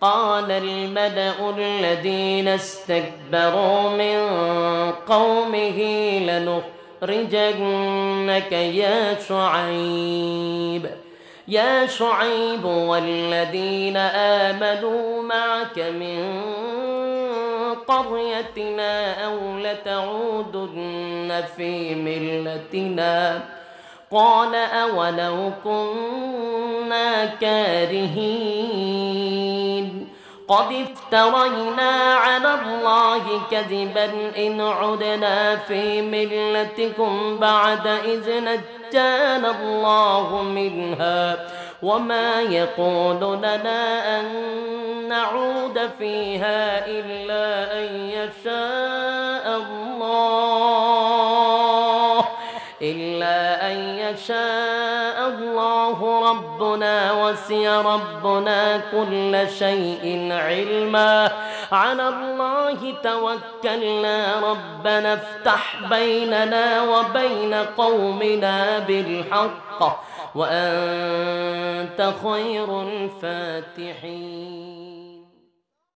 قال الملأ الذين استكبروا من قومه لنخرجنك يا شعيب والذين آمنوا معك من قريتنا أو لتعودن في ملتنا قال أولو كنا كارهين قد افترينا على الله كذبا إن عدنا في ملتكم بعد إذ نجانا الله منها وما يقول لنا أن نعود فيها إلا أن يشاء الله ربنا وسع ربنا كل شيء علما على الله توكلنا ربنا افتح بيننا وبين قومنا بالحق وأنت خير الفاتحين.